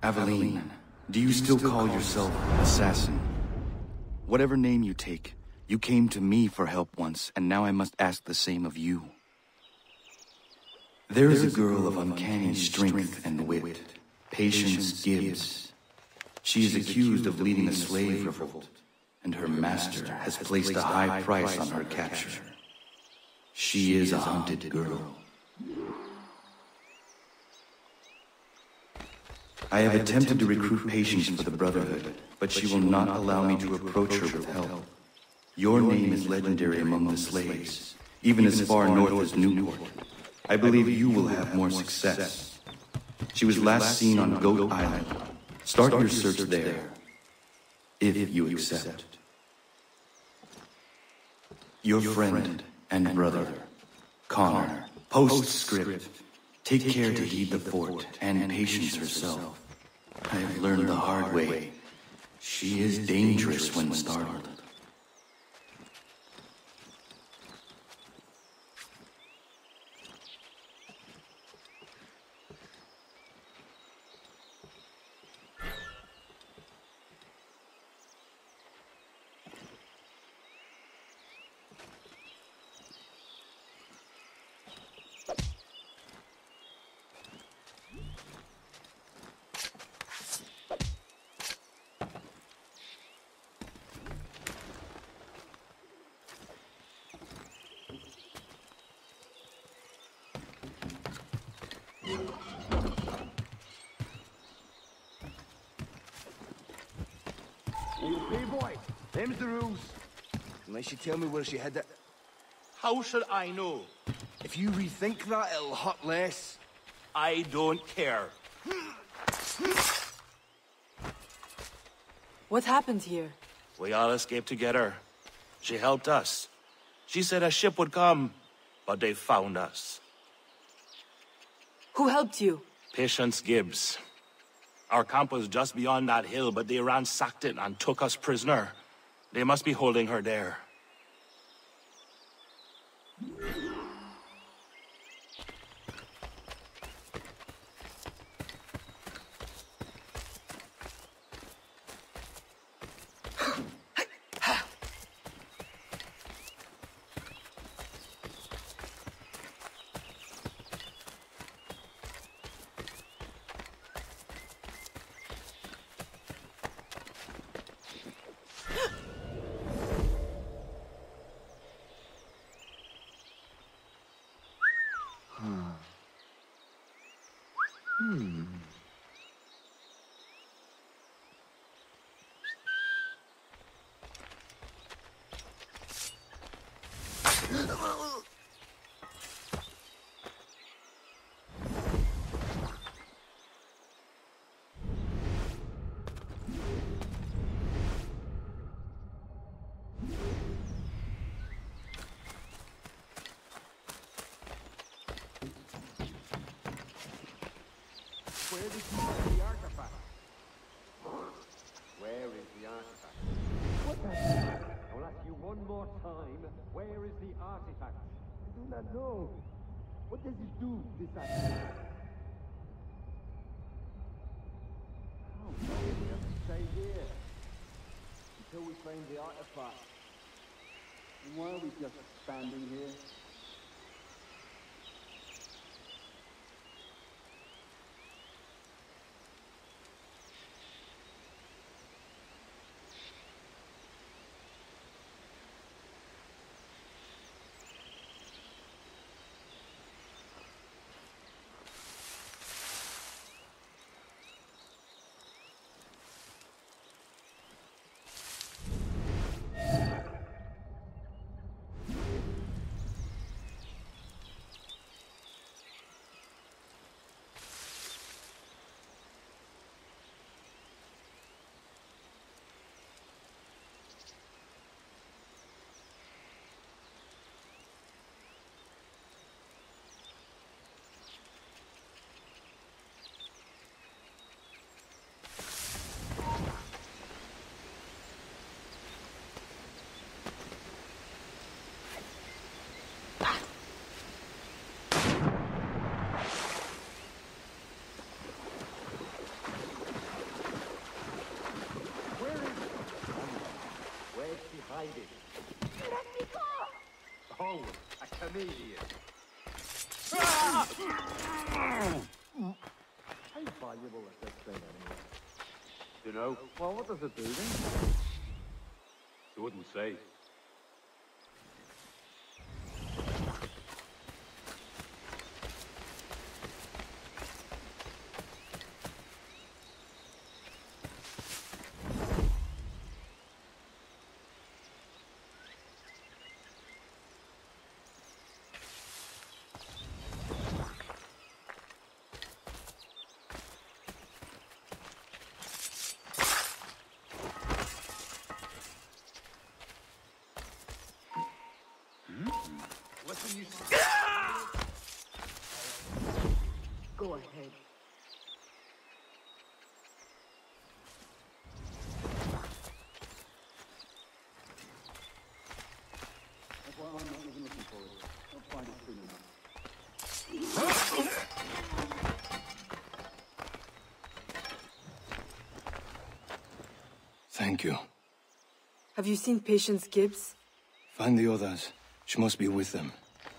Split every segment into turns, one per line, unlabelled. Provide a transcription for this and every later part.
Aveline, do you still call yourself assassin? Whatever name you take, you came to me for help once, and now I must ask the same of you. There is a girl of uncanny strength and wit, Patience Gibbs. She is accused of leading a slave revolt, and her master has placed a high price on her capture. She is a hunted girl. I have attempted to recruit Patience for the Brotherhood, but she will not allow me to approach her with help. Your name is legendary among the slaves, even as far north as Newport. I believe you will have more success. She was last seen on Goat Island. Start your search there, if you accept. Your friend and brother, Connor. Postscript. Take care to heed the fort and Patience herself. I have learned the hard way. She is dangerous when startled.
Hey boy, them's the rules. Unless you tell me where she hid it.
How should I know?
If you rethink that, it'll hurt less.
I don't care.
What happened here?
We all escaped together. She helped us. She said a ship would come, but they found us.
Who helped you?
Patience Gibbs. Our camp was just beyond that hill, but they ransacked it and took us prisoner. They must be holding her there.
Where did you find the artifact? Where is the artifact? What the? I will ask you one more time. Where is the artifact? I do not know. What does it do, this artifact? How long do we have to stay here? Until we find the artifact. And why are we just standing here? hiding?
Let me go!
Oh, a comedian. How valuable is this thing anyway? You know? Well, what does it do then? You wouldn't say. Listen, you...
Go ahead.
That's why I'm not even looking for it. I'll find it soon enough.
Thank you.
Have you seen Patience Gibbs?
Find the others. She must be with them.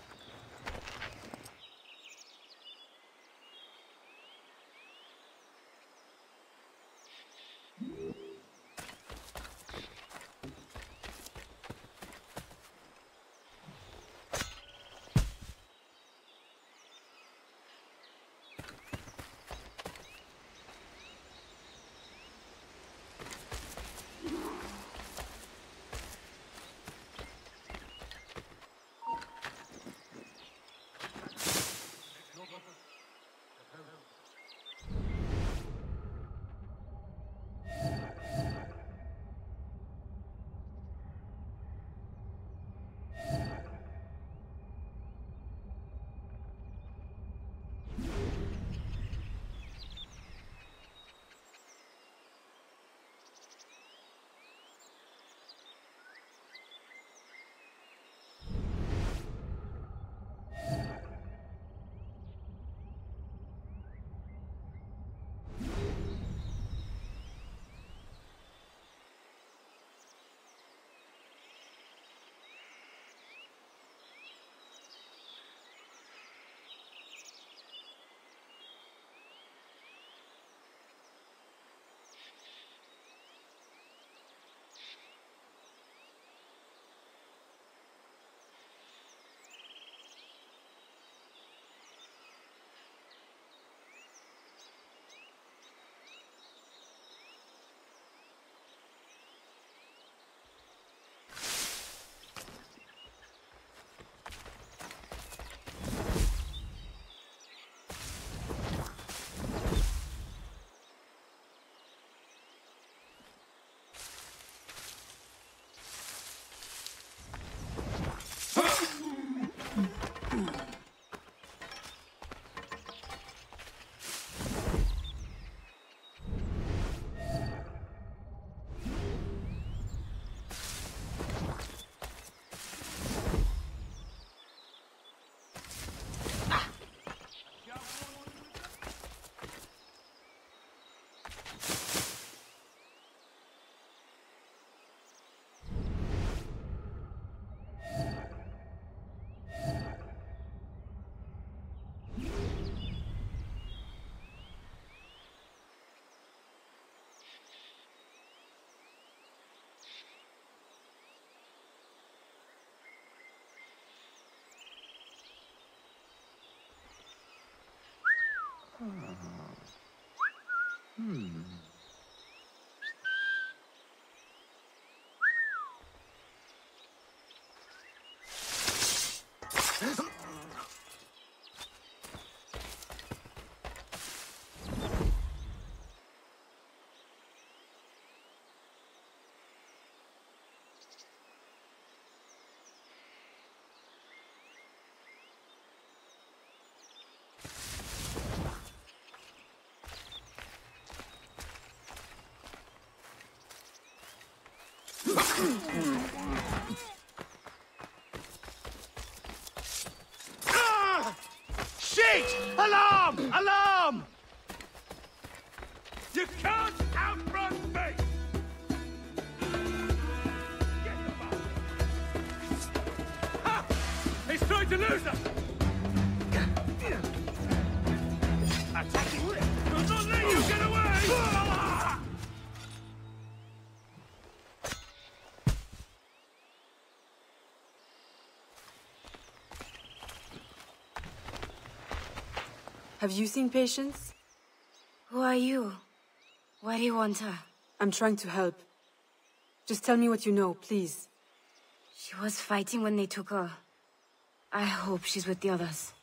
Shit! Alarm! Alarm! You can't outrun me! Get the going to lose them! Attacking! Does not let you get away!
Have you seen Patience?
Who are you? Why do you want her?
I'm trying to help. Just tell me what you know, please.
She was fighting when they took her. I hope she's with the others.